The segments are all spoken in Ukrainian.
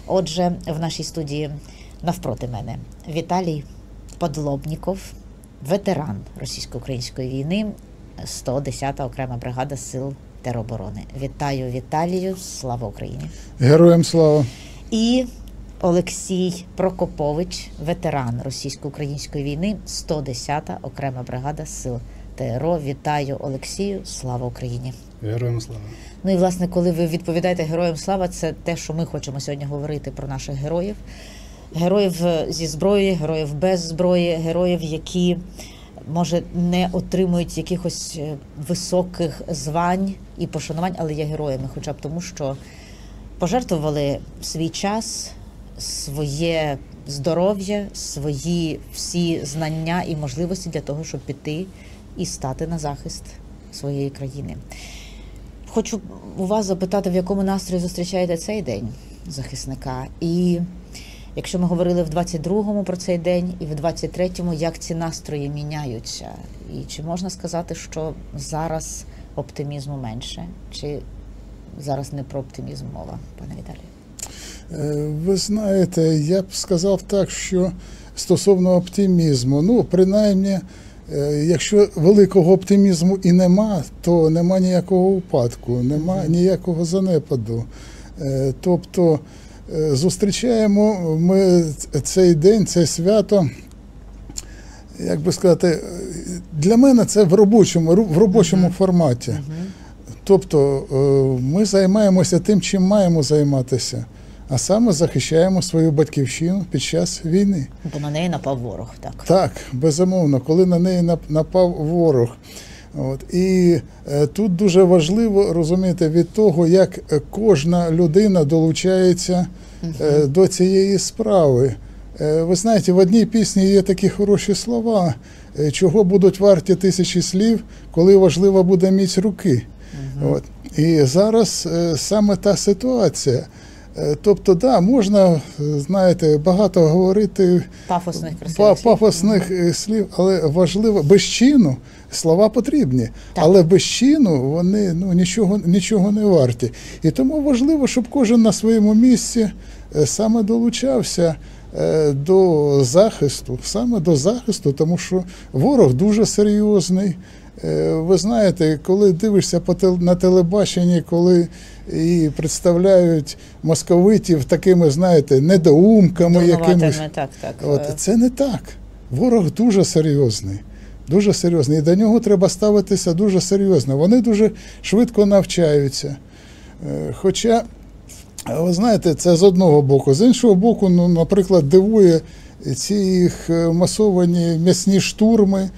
Отже, в нашій студії навпроти мене Віталій Подлобніков, ветеран російсько-української війни, 110-та окрема бригада Сил тероборони. Вітаю, Віталію, слава Україні! Героям слава! І Олексій Прокопович, ветеран російсько-української війни, 110-та окрема бригада Сил ТРО. Вітаю, Олексію, слава Україні! Героям слава! Ну і, власне, коли ви відповідаєте героям слава, це те, що ми хочемо сьогодні говорити про наших героїв. Героїв зі зброєю, героїв без зброї, героїв, які, може, не отримують якихось високих звань і пошанувань, але є героями, хоча б тому, що пожертвували свій час, своє здоров'я, свої всі знання і можливості для того, щоб піти і стати на захист своєї країни. Хочу у вас запитати, в якому настрої зустрічаєте цей день захисника? І якщо ми говорили в 22-му про цей день і в 23-му, як ці настрої міняються? І чи можна сказати, що зараз оптимізму менше? Чи зараз не про оптимізм мова, пане Віталію? Ви знаєте, я б сказав так, що стосовно оптимізму, принаймні, якщо великого оптимізму і нема, то нема ніякого упадку, нема ніякого занепаду. Тобто зустрічаємо ми цей день, це свято, як би сказати, для мене це в робочому форматі. Тобто ми займаємося тим, чим маємо займатися, а саме захищаємо свою батьківщину під час війни. Бо на неї напав ворог, так? Так, безумовно, коли на неї напав ворог. І тут дуже важливо розуміти від того, як кожна людина долучається до цієї справи. Ви знаєте, в одній пісні є такі хороші слова, чого будуть варті тисячі слів, коли важлива буде міць руки. І зараз саме та ситуація. Тобто, да, можна, знаєте, багато говорити пафосних слів, але важливо, без чину слова потрібні, так. Але без чину вони нічого не варті. І тому важливо, щоб кожен на своєму місці саме долучався до захисту, тому що ворог дуже серйозний. Ви знаєте, коли дивишся на телебаченні, коли і представляють московитів такими, знаєте, недоумками якимись. Так. Це не так. Ворог дуже серйозний. Дуже серйозний. І до нього треба ставитися дуже серйозно. Вони дуже швидко навчаються. Хоча, ви знаєте, це з одного боку. З іншого боку, наприклад, дивує ці їх масовані м'ясні штурми,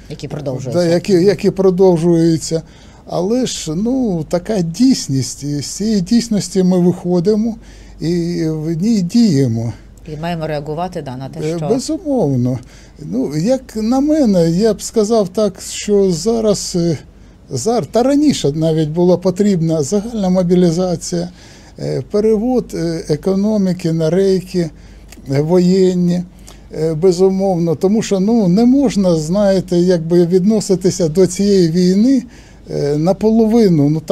які продовжуються. Але ж, така дійсність, і з цієї дійсності ми виходимо і в ній діємо. І маємо реагувати на те, що... Безумовно. Як на мене, я б сказав так, що зараз, та раніше навіть була потрібна загальна мобілізація, перевод економіки на рейки воєнні. Безумовно, тому що не можна, знаєте, якби відноситися до цієї війни наполовину,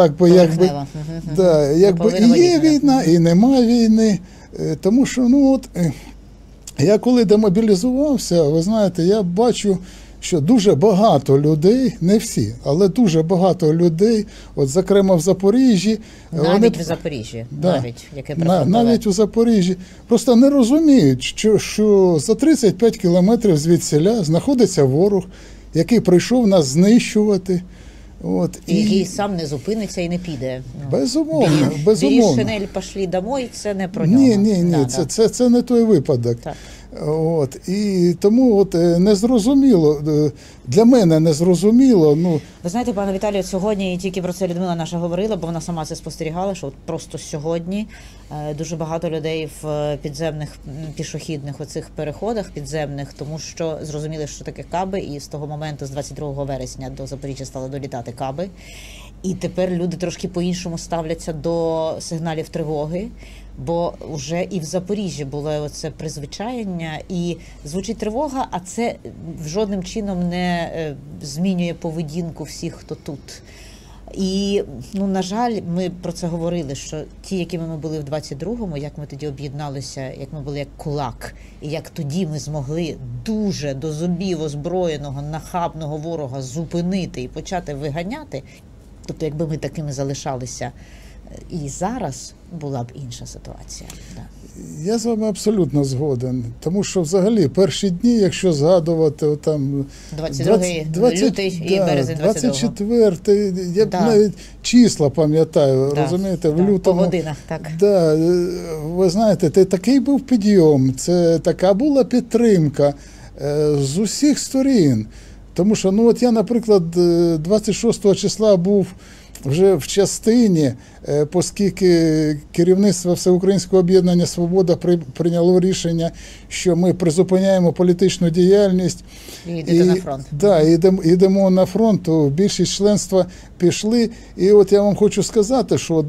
якби і є війна, і немає війни, тому що, я коли демобілізувався, ви знаєте, я бачу, що дуже багато людей, не всі, але дуже багато людей, зокрема в Запоріжжі. Навіть в Запоріжжі, навіть у Запоріжжі. Просто не розуміють, що за 35 кілометрів звідсіля знаходиться ворог, який прийшов нас знищувати. Який сам не зупиниться і не піде. Безумовно. Бери шинель, пішли домой, це не про нього. Ні, це не той випадок. Так. І тому незрозуміло, для мене незрозуміло. Ви знаєте, пане Віталію, сьогодні, і тільки про це Людмила наша говорила, бо вона сама це спостерігала, що просто сьогодні дуже багато людей в підземних пішохідних оцих переходах підземних, тому що зрозуміли, що таке каби, і з того моменту, з 22 вересня до Запоріжжя стали долітати каби. І тепер люди трошки по-іншому ставляться до сигналів тривоги, бо вже і в Запоріжжі було оце призвичаєння, і звучить тривога, а це жодним чином не змінює поведінку всіх, хто тут. І, ну, на жаль, ми про це говорили, що ті, якими ми були в 22-му, як ми тоді об'єдналися, як ми були як кулак, і як тоді ми змогли дуже до зубів озброєного, нахабного ворога зупинити і почати виганяти, тобто якби ми такими залишалися і зараз, була б інша ситуація. Да. Я з вами абсолютно згоден. Тому що взагалі перші дні, якщо згадувати там 22 лютий і березень 22-го. 24-й, я Да. навіть числа пам'ятаю, Да, розумієте, в да, лютому. по годинах, так. Да, ви знаєте, такий був підйом, це така була підтримка з усіх сторін. Тому що, ну от я, наприклад, 26 числа був вже в частині, оскільки керівництво Всеукраїнського об'єднання «Свобода» прийняло рішення, що ми призупиняємо політичну діяльність. І йдете на фронт. Да, йдемо на фронт, то більшість членства пішли. І от я вам хочу сказати, що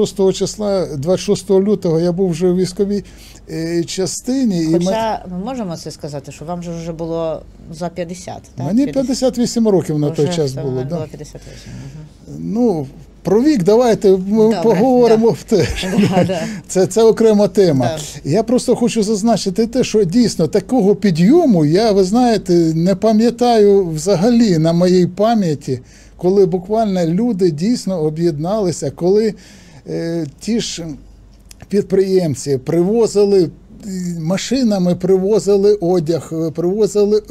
26 лютого я був вже у військовій частині. Хоча ми можемо це сказати, що вам же вже було за 50, так? Мені 58 років на той час було. Було Да. 58. Угу. Ну, про вік давайте ми Добре, поговоримо теж. Да. Це окрема тема. Да. Я просто хочу зазначити те, що дійсно такого підйому я, ви знаєте, не пам'ятаю взагалі на моїй пам'яті, коли буквально люди дійсно об'єдналися, коли ті ж підприємці привозили машинами, привозили одяг, привозили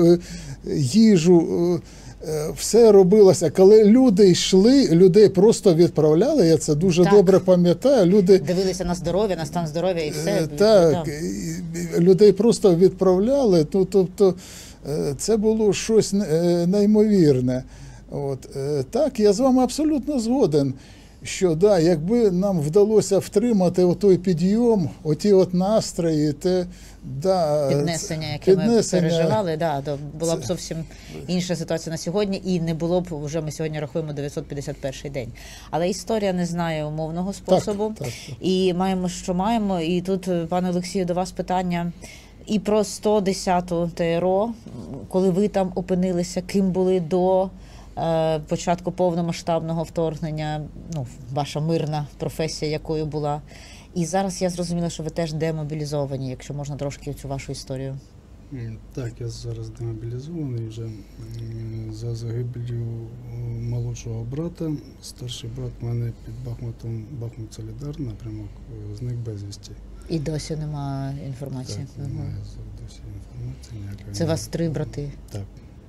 їжу. Все робилося, коли люди йшли, людей просто відправляли, я це дуже добре пам'ятаю. Люди дивилися на здоров'я, на стан здоров'я і все. Так, людей просто відправляли, тобто це було щось неймовірне. От. Так, я з вами абсолютно згоден, що да, якби нам вдалося втримати отой підйом, оті от настрої, те, да, піднесення, яке ми переживали, да, то була б зовсім інша ситуація на сьогодні, і не було б, вже ми сьогодні рахуємо 951 день. Але історія не знає умовного способу, так. І маємо, що маємо. І тут, пане Олексію, до вас питання і про 110-ту ТРО, коли ви там опинилися, ким були до початку повномасштабного вторгнення, ну, ваша мирна професія, якою була. І зараз я зрозуміла, що ви теж демобілізовані, якщо можна трошки цю вашу історію. Так, я зараз демобілізований вже за загибелью молодшого брата. Старший брат в мене під Бахмутом, Бахмут-Солідар, напрямок, зник безвісті. І досі немає інформації? Так, немає досі інформації ніякої. Це вас 3 брати? Так.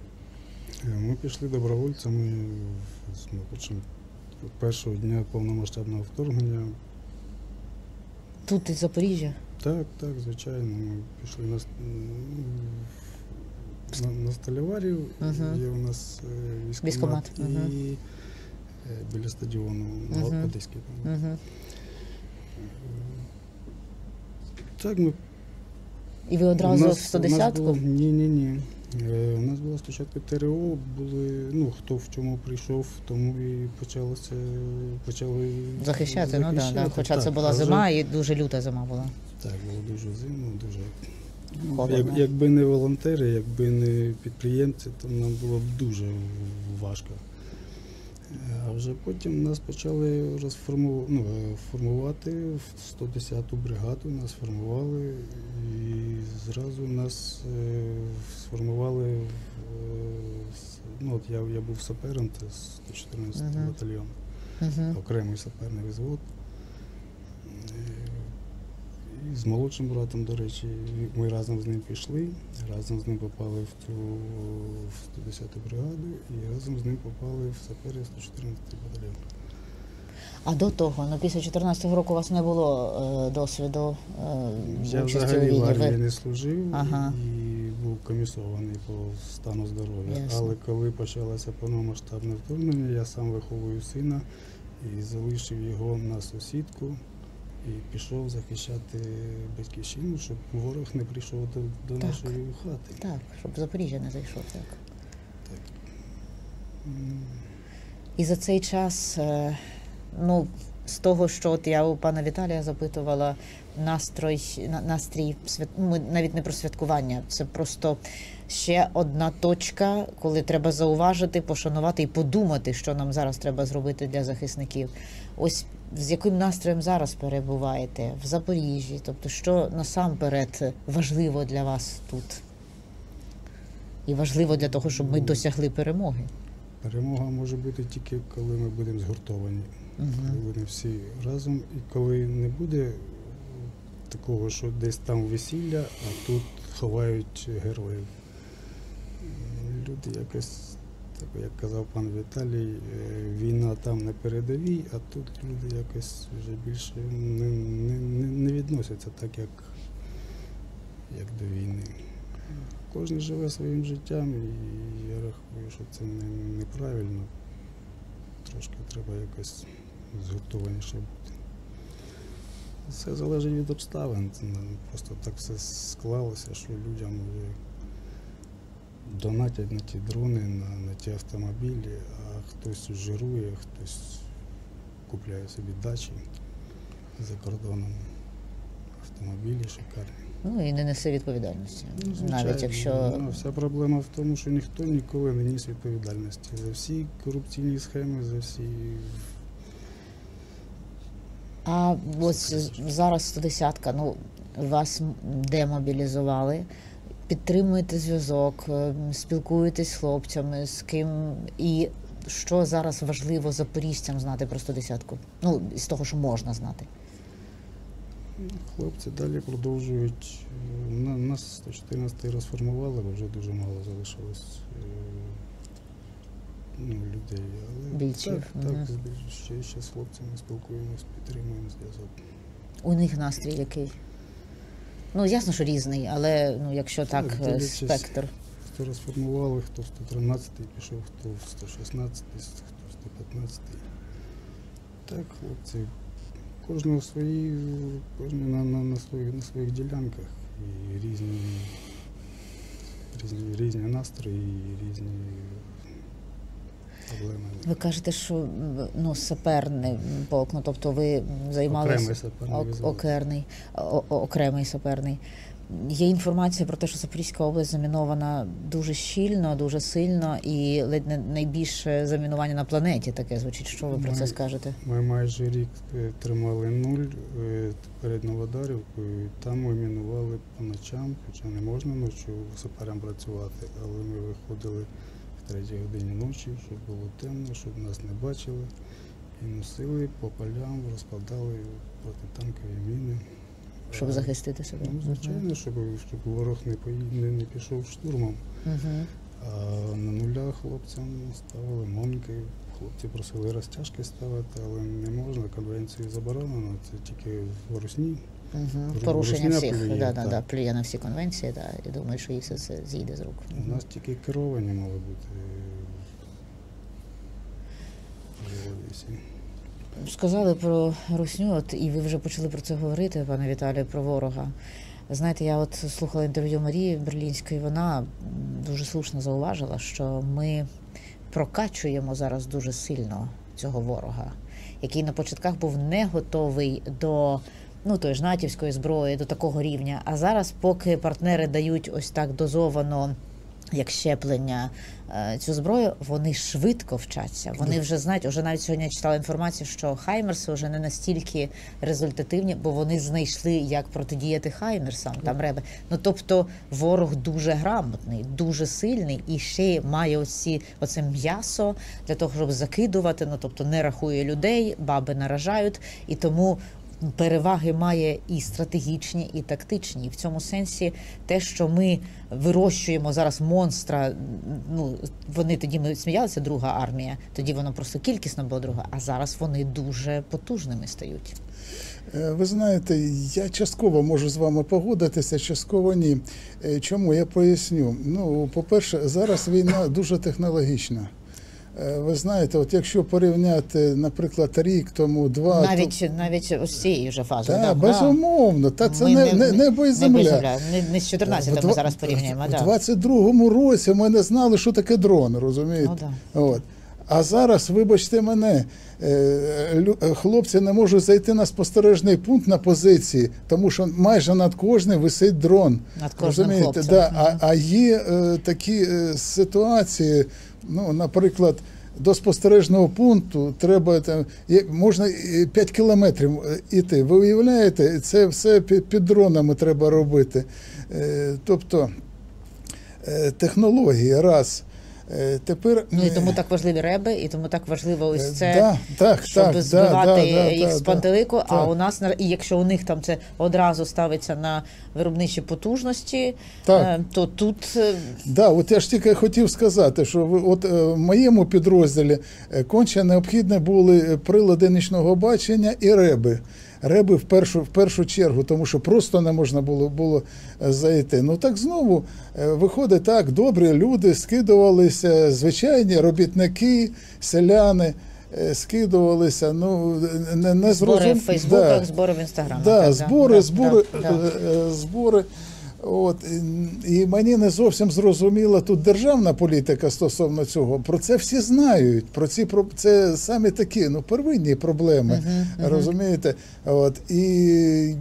Ми пішли добровольцями першого дня повномасштабного вторгнення. Тут із Запоріжжя? Так, звичайно. Ми пішли на Сталеварів, є у нас військкомат, і біля стадіону на Одеській. Так, ми... І ви одразу в 110-ку? Ні. У нас була спочатку ТРО, були, ну, хто в чому прийшов, тому і почали захищати. Ну да. Хоча так, це була зима, і дуже люта зима була. Так, було дуже зимно, дуже холодно. Якби не волонтери, якби не підприємці, то нам було б дуже важко. А вже потім нас почали формувати в 110-ту бригаду, нас формували і зразу нас сформували, ну от я був сапером, це 114 батальйон, окремий саперний взвод. І з молодшим братом, до речі, ми разом з ним пішли, разом з ним попали в 110-ту бригаду і разом з ним попали в сапери 114-й батальйон. А до того, ну після 14-го року у вас не було досвіду я участі у взагалі війні? в армії не служив і був комісований по стану здоров'я. Ясно. Але коли почалося повномасштабне вторгнення, я сам виховую сина і залишив його на сусідку. І пішов захищати батьківщину, щоб ворог не прийшов до нашої хати. Так, щоб Запоріжжя не зайшов. Так. І за цей час, ну, з того, що от я у пана Віталія запитувала, настрій, ми навіть не про святкування, це просто ще одна точка, коли треба зауважити, пошанувати і подумати, що нам зараз треба зробити для захисників. Ось з яким настроєм зараз перебуваєте в Запоріжжі? Тобто, що насамперед важливо для вас тут? І важливо для того, щоб ми досягли перемоги? Перемога може бути тільки, коли ми будемо згуртовані, коли будемо всі разом, і коли не буде такого, що десь там весілля, а тут ховають героїв. Люди якось, так як казав пан Віталій, війна там на передовій, а тут люди якось вже більше не відносяться так, як до війни. Кожен живе своїм життям, і я рахую, що це неправильно. Трошки треба якось згуртованіше бути. Все залежить від обставин. Це просто так все склалося, що людям вже донатять на ті дрони, на ті автомобілі, а хтось жирує, хтось купляє собі дачі за кордоном, автомобілі шикарні. Ну і не несе відповідальності. Звичайно. Навіть якщо... Вся проблема в тому, що ніхто ніколи не ніс відповідальності за всі корупційні схеми, за всі... А ось зараз 110-ка, ну, вас демобілізували, підтримуєте зв'язок, спілкуєтесь з хлопцями, з ким, і що зараз важливо запоріжцям знати про 110-ку? Ну, з того, що можна знати. Хлопці далі продовжують. Нас 114-й розформували, бо вже дуже мало залишилось людей. Але бійців. Так, ще з хлопцями спілкуємось, підтримуємо зв'язок. У них настрій який? Ну, ясно, що різний, але ну, якщо так, спектр. Хто розформували, хто в 113-й пішов, хто в 116-й, хто в 115-й. Так, хлопці. Кожного свої, кожен на своїх ділянках, і різні настрої, і різні проблеми. Ви кажете, що ну, саперний полк, ну, тобто ви займалися окремий саперний. Є інформація про те, що Запорізька область замінована дуже щільно, дуже сильно і ледь не найбільше замінування на планеті таке звучить. Що ви про це скажете? Ми майже рік тримали нуль перед Новодарівкою, там ми мінували по ночам, хоча не можна ночі саперам працювати, але ми виходили в 3-й годині ночі, щоб було темно, щоб нас не бачили, і носили по полям, розкладали протитанкові міни. Щоб захистити себе? Ну, звичайно, щоб ворог не пішов штурмом. А на нулях хлопцям ставили монки, хлопці просили розтяжки ставити, але не можна, конвенцію заборонено, це тільки в русні. Порушення всіх, плює, плює на всі конвенції, і думаю, що їх все це зійде з рук. У нас тільки керовані мали бути. Сказали про русню, от, і ви вже почали про це говорити, пане Віталію, про ворога. Знаєте, я от слухала інтерв'ю Марії Берлінської, вона дуже слушно зауважила, що ми прокачуємо зараз дуже сильно цього ворога, який на початках був не готовий до тої ж натівської зброї, до такого рівня. А зараз, поки партнери дають ось так дозовано, як щеплення, цю зброю, вони швидко вчаться. Вони вже знають, вже навіть сьогодні я читала інформацію, що хаймерси вже не настільки результативні, бо вони знайшли, як протидіяти хаймерсам, там реби. Ну, тобто ворог дуже грамотний, дуже сильний і ще має оце м'ясо для того, щоб закидувати, тобто не рахує людей, баби наражають, і тому переваги має і стратегічні, і тактичні. І в цьому сенсі те, що ми вирощуємо зараз монстра, вони тоді, ми сміялися, друга армія, тоді воно просто кількісно було друга, а зараз вони дуже потужними стають. Ви знаєте, я частково можу з вами погодитися, частково ні. Чому? Я поясню. По-перше, зараз війна дуже технологічна. Ви знаєте, от якщо порівняти, наприклад, рік тому, два... Навіть ось цієї вже фази. Так, безумовно. Та це небо і земля. Не з 14-м ми зараз порівнюємо. В 22-му році ми не знали, що таке дрон, розумієте? Да. От. А зараз, вибачте мене, хлопці не можуть зайти на спостережний пункт на позиції, тому що майже над кожним висить дрон. Над кожним хлопцем. Да, а є такі ситуації, ну, наприклад, до спостережного пункту треба, можна 5 кілометрів іти. Ви уявляєте, це все під дронами треба робити. Тобто технології, раз. Тепер, Ну і тому так важливі реби, і тому так важливо ось це, щоб так, збивати їх з пантелику. так. А у нас, і якщо у них там це одразу ставиться на виробничі потужності, Так. то тут Да, от я ж тільки хотів сказати, що от в моєму підрозділі конче необхідні були прилади нічного бачення і реби. Реби в першу чергу, тому що просто не можна було зайти. Ну так знову виходить так, добрі люди скидувалися, звичайні робітники, селяни скидувалися, ну не збори в Фейсбуках, збори в Інстаграмах. Да, збори. От, і мені не зовсім зрозуміла тут державна політика стосовно цього. Про це всі знають. Це самі такі, ну, первинні проблеми. Розумієте? От, і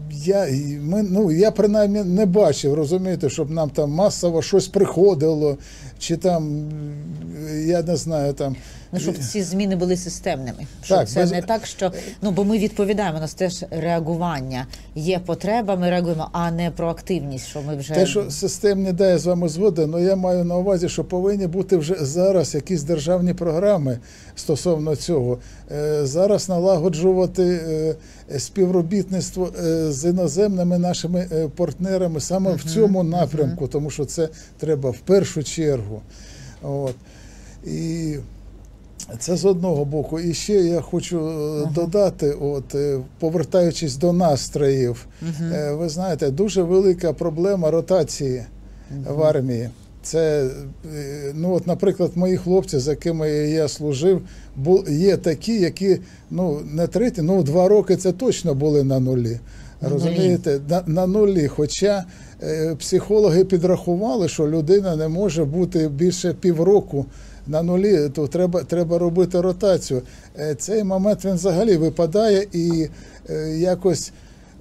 я принаймні не бачив, розумієте, щоб нам там масово щось приходило, чи там, я не знаю, там. Ну, щоб ці зміни були системними. Щоб Так, це не так, що, ну, бо ми відповідаємо, у нас теж реагування. Є потреба, ми реагуємо, а не проактивність, що ми вже... Те, що системні, да, я з вами згоден, але я маю на увазі, що повинні бути вже зараз якісь державні програми стосовно цього. Зараз налагоджувати співробітництво з іноземними нашими партнерами саме в цьому напрямку, тому що це треба в першу чергу. От. І це з одного боку. І ще я хочу додати, от, повертаючись до настроїв, ви знаєте, дуже велика проблема ротації в армії. Це, ну от, наприклад, мої хлопці, з якими я служив, є такі, які, ну, не треті, ну, 2 роки це точно були на нулі. Розумієте, на нулі. Хоча психологи підрахували, що людина не може бути більше півроку на нулі, то треба робити ротацію. Цей момент він взагалі випадає, і якось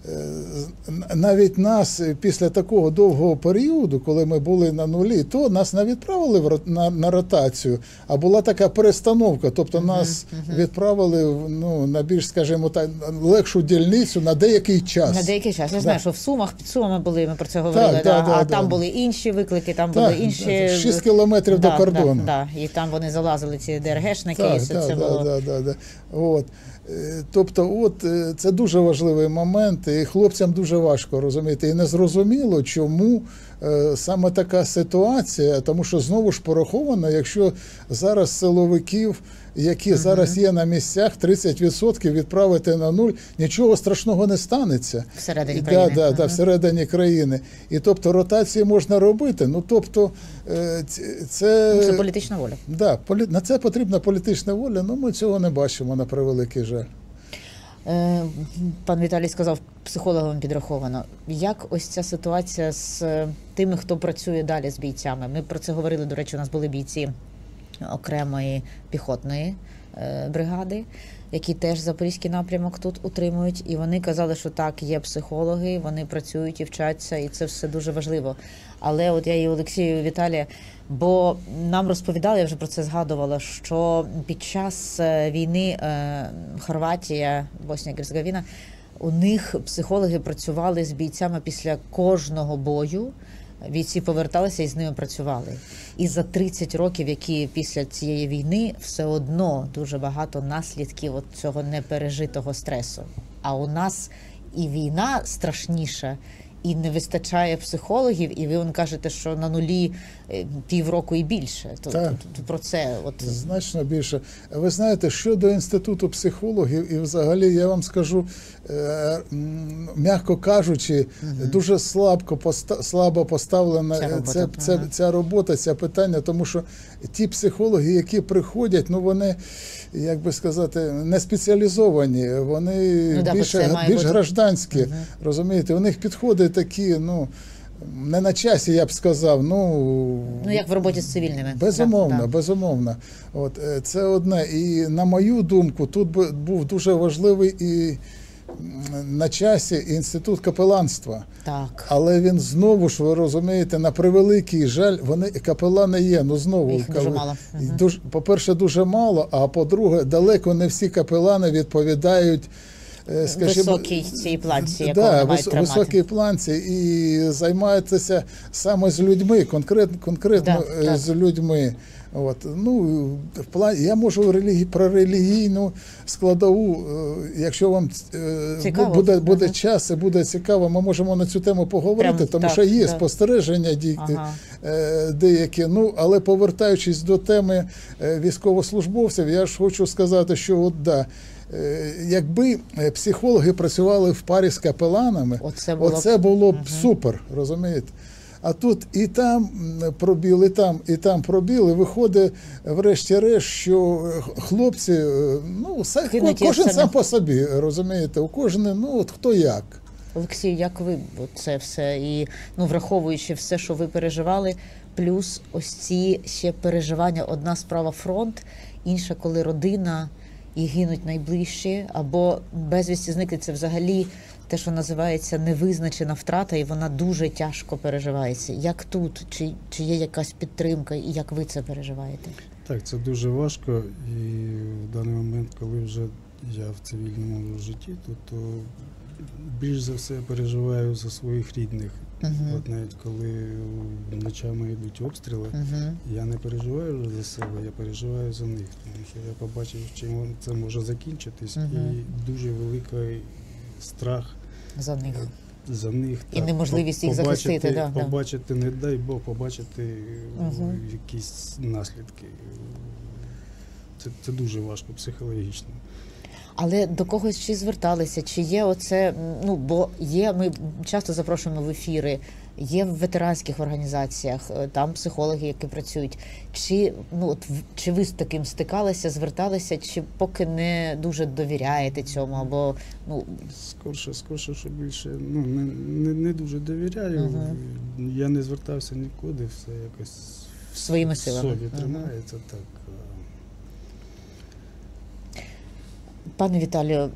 навіть нас після такого довгого періоду, коли ми були на нулі, то нас не відправили на ротацію, а була така перестановка, тобто нас відправили, ну, на більш, скажімо так, легшу дільницю на деякий час. На деякий час. Я знаю, що в Сумах, під Сумами були, ми про це говорили, там були інші виклики, там були інші... 6 кілометрів до кордону. І там вони залазили, ці ДРГшники, і це було... От. Тобто, от, це дуже важливий момент, і хлопцям дуже важко, розумієте, і незрозуміло, чому саме така ситуація, тому що знову ж пораховано, якщо зараз силовиків, які зараз є на місцях, 30% відправити на нуль, нічого страшного не станеться. Всередині країни. Всередині країни. І тобто ротації можна робити, ну тобто це політична воля. Да, на це потрібна політична воля, але ми цього не бачимо, на превеликий жаль. Пан Віталій сказав, психологам підраховано. Як ось ця ситуація з тими, хто працює далі з бійцями? Ми про це говорили, до речі, у нас були бійці окремої піхотної бригади, які теж Запорізький напрямок тут утримують, і вони казали, що так, є психологи, вони працюють і вчаться, і це все дуже важливо. Але от я і Олексію, і Віталія, бо нам розповідали, я вже про це згадувала, що під час війни Хорватія, Боснія і Герцеговіна, у них психологи працювали з бійцями після кожного бою, бійці поверталися і з ними працювали. І за 30 років, які після цієї війни, все одно дуже багато наслідків от цього непережитого стресу. А у нас і війна страшніша, і не вистачає психологів, і ви кажете, що на нулі півроку і більше. Про це значно більше. Ви знаєте, щодо інституту психологів, і взагалі я вам скажу, м'яко кажучи, дуже слабо поставлена ця робота, це питання, тому що ті психологи, які приходять, ну вони, як би сказати, не спеціалізовані, вони більш гражданські, розумієте, у них підходи такі, ну, не на часі, я б сказав. Ну, як в роботі з цивільними. Безумовно, Да. безумовно. От, це одне. І на мою думку, тут був дуже важливий і на часі інститут капеланства. Так. Але він знову ж, ви розумієте, на превеликий жаль, вони капелани є, ну знову. Їх дуже мало. По-перше, дуже мало, а по-друге, далеко не всі капелани відповідають, скажімо, високій цій планці, яку вони мають тримати. високій планці, і займаються саме з людьми, конкретно з людьми. От, ну, в плані, я можу про релігійну складову, якщо вам буде час і буде цікаво, ми можемо на цю тему поговорити, тому що є спостереження деякі. Ну, але повертаючись до теми військовослужбовців, я ж хочу сказати, що якби психологи працювали в парі з капеланами, оце було б супер, розумієте? А тут і там пробіл, і там пробіл, і виходить, врешті-решт, що хлопці, ну, кожен сам по собі, розумієте, у кожного, ну, от хто як. Олексій, як ви це все, і, ну, враховуючи все, що ви переживали, плюс ось ці ще переживання, одна справа фронт, інша, коли родина, і гинуть найближчі, або безвісті зникли, це взагалі те, що називається невизначена втрата, і вона дуже тяжко переживається. Як тут? Чи є якась підтримка, і як ви це переживаєте? Так, це дуже важко, і в даний момент, коли вже я в цивільному житті, то більш за все переживаю за своїх рідних. От навіть коли ночами йдуть обстріли, я не переживаю вже за себе, я переживаю за них, тому що я побачив, чим це може закінчитись, і дуже великий страх за них і неможливість їх захистити. Побачити, не дай Бог, побачити якісь наслідки. Це дуже важко психологічно. Але до когось чи зверталися, чи є оце, ну, бо є, ми часто запрошуємо в ефіри, є в ветеранських організаціях, там психологи, які працюють. Чи ви з таким стикалися, зверталися, чи поки не дуже довіряєте цьому, або, ну... Скорше, що більше, ну, не дуже довіряю. Я не звертався нікуди, все якось своїми силами. В собі тримається, так. Пане Віталію,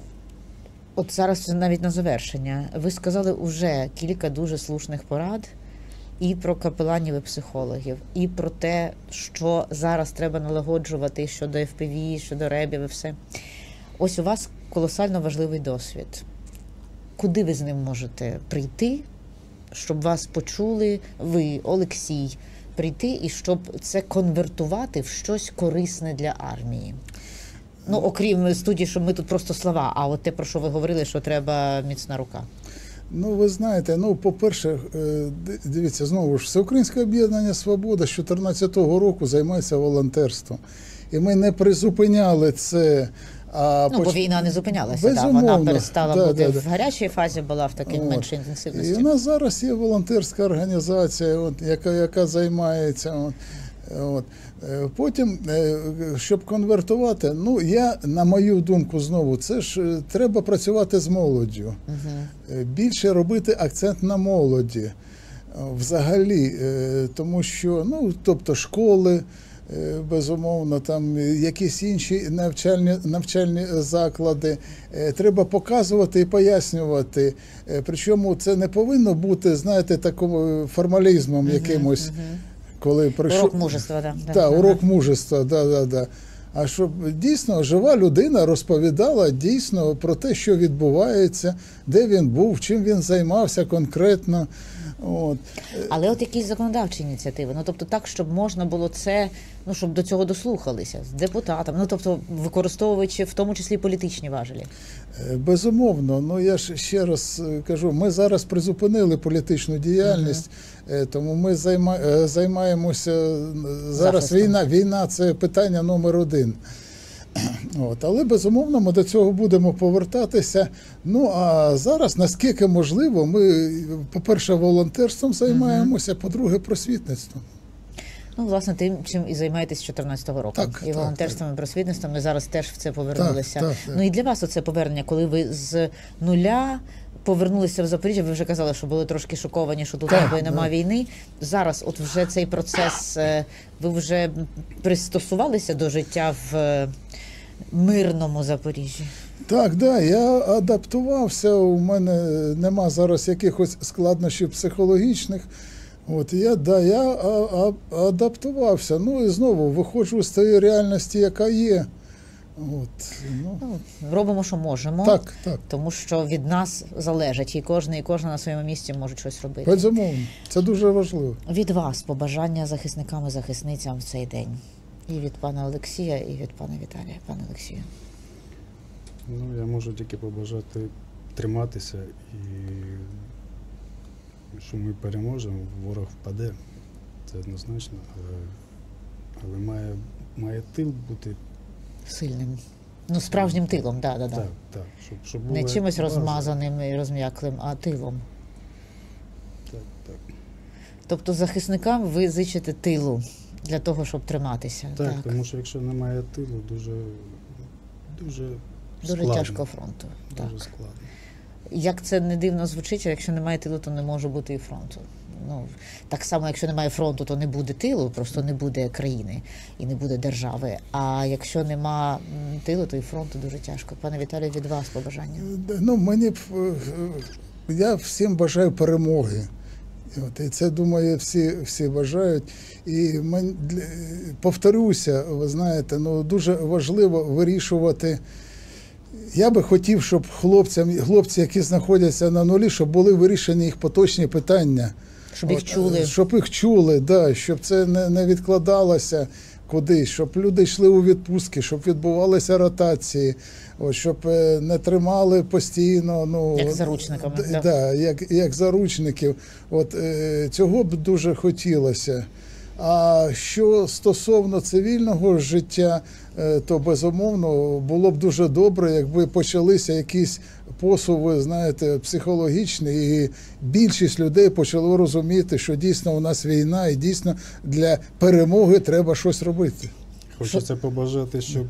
от зараз навіть на завершення. Ви сказали уже кілька дуже слушних порад і про капеланів і психологів, і про те, що зараз треба налагоджувати щодо FPV, щодо ребів і все. Ось у вас колосально важливий досвід. Куди ви з ним можете прийти, щоб вас почули, ви, Олексій, прийти і щоб це конвертувати в щось корисне для армії? Ну, окрім студії, що ми тут просто слова, а от те, про що ви говорили, що треба міцна рука. Ну, ви знаєте, ну, по-перше, дивіться, знову ж, Всеукраїнське об'єднання «Свобода» з 2014 року займається волонтерством. І ми не призупиняли це. Бо війна не зупинялася, вона перестала бути в гарячій фазі, була в такій меншій інтенсивності. І у нас зараз є волонтерська організація, яка займається. Потім, щоб конвертувати, ну, на мою думку, знову, це ж треба працювати з молоддю. Більше робити акцент на молоді взагалі, тому що, ну, тобто школи, безумовно, там якісь інші навчальні заклади. Треба показувати і пояснювати. Причому це не повинно бути, знаєте, таким формалізмом якимось. Коли прийшов... Урок мужества, урок мужества, А щоб дійсно жива людина розповідала дійсно про те, що відбувається, де він був, чим він займався конкретно. Але от якісь законодавчі ініціативи, ну, тобто так, щоб можна було це, ну, щоб до цього дослухалися з депутатами, ну, тобто використовуючи в тому числі політичні важелі. Безумовно, ну, я ж ще раз кажу, ми зараз призупинили політичну діяльність, тому ми займаємося, зараз війна – це питання номер один. Але, безумовно, ми до цього будемо повертатися. Ну, а зараз, наскільки можливо, ми, по-перше, волонтерством займаємося, по-друге, просвітництвом. Ну, власне, тим, чим і займаєтесь з 2014 року. І волонтерством, і просвітництвом, ми зараз теж в це повернулися. Ну, і для вас оце повернення, коли ви з нуля повернулися в Запоріжжя, ви вже казали, що були трошки шоковані, що тут Так, ніби нема да. війни. Зараз от вже цей процес, ви вже пристосувалися до життя в мирному Запоріжжі? Так, да, я адаптувався, у мене нема зараз якихось складнощів психологічних. От я адаптувався. Ну і знову виходжу з тієї реальності, яка є. От, ну, Ну, робимо, що можемо, так, так, тому що від нас залежить, і кожна на своєму місці може щось робити. безумовно. Це дуже важливо. Від вас побажання захисникам і захисницям в цей день. І від пана Олексія, і від пана Віталія. Пане Олексію. Ну, я можу тільки побажати триматися і що ми переможемо, ворог впаде, це однозначно, але має тил бути Сильним. Ну, справжнім тилом, да. так, щоб Не була чимось база. розмазаним і розм'яклим, а тилом. Так. Тобто захисникам ви зичите тилу для того, щоб триматися. Так, тому що якщо немає тилу, дуже складно. тяжко фронту. Дуже Так. складно. Як це не дивно звучить, якщо немає тилу, то не може бути і фронту. Ну, так само, якщо немає фронту, то не буде тилу, просто не буде країни і не буде держави. А якщо нема тилу, то і фронту дуже тяжко. Пане Віталію, від вас побажання. Ну, я всім бажаю перемоги. І це, думаю, всі бажають. І повторюся, ви знаєте, ну, дуже важливо вирішувати. Я би хотів, щоб хлопці, які знаходяться на нулі, щоб були вирішені їх поточні питання. Щоб їх чули. Щоб їх чули, да, щоб це не відкладалося кудись, щоб люди йшли у відпустки, щоб відбувалися ротації, щоб не тримали постійно. Ну, Як заручниками. Да, як заручників. Цього б дуже хотілося. А що стосовно цивільного життя, то, безумовно, було б дуже добре, якби почалися якісь посуви, знаєте, психологічні, і більшість людей почало розуміти, що дійсно у нас війна, і дійсно для перемоги треба щось робити. Хочеться побажати, щоб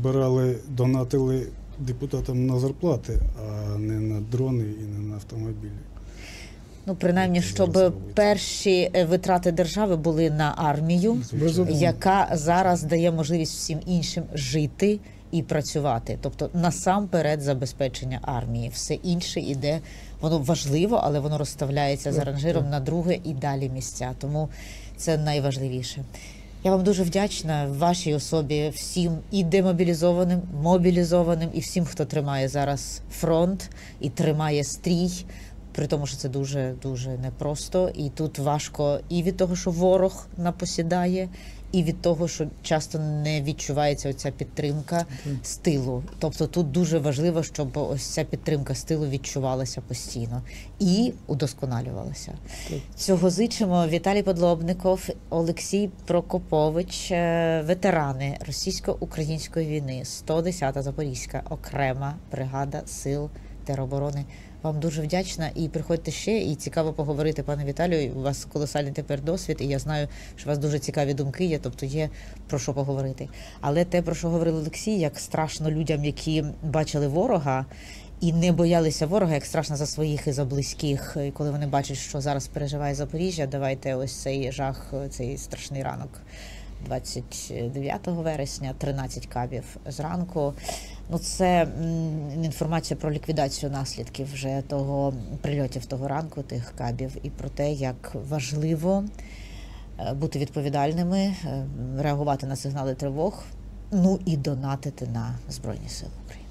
донатили депутатам на зарплати, а не на дрони і не на автомобілі. Ну, принаймні, щоб перші витрати держави були на армію, Безумовно. яка зараз дає можливість всім іншим жити і працювати. Тобто, насамперед, забезпечення армії. Все інше іде, воно важливо, але воно розставляється за ранжиром на друге і далі місця. Тому це найважливіше. Я вам дуже вдячна в вашій особі всім і демобілізованим, мобілізованим, і всім, хто тримає зараз фронт і тримає стрій. При тому, що це дуже непросто, і тут важко і від того, що ворог напосідає, і від того, що часто не відчувається оця підтримка з тилу. Тобто тут дуже важливо, щоб ось ця підтримка з тилу відчувалася постійно і удосконалювалася. Цього зичимо. Віталій Подлобников, Олексій Прокопович, ветерани російсько-української війни, 110-та Запорізька окрема бригада сил тероборони. Вам дуже вдячна, і приходьте ще, і цікаво поговорити, пане Віталію. У вас колосальний тепер досвід, і я знаю, що у вас дуже цікаві думки є, тобто є про що поговорити. Але те, про що говорив Олексій, як страшно людям, які бачили ворога і не боялися ворога, як страшно за своїх і за близьких, і коли вони бачать, що зараз переживає Запоріжжя, давайте ось цей жах, цей страшний ранок. 29 вересня, 13 кабів зранку. Ну, це інформація про ліквідацію наслідків вже прильотів того ранку, тих кабів, і про те, як важливо бути відповідальними, реагувати на сигнали тривог, ну і донатити на Збройні Сили України.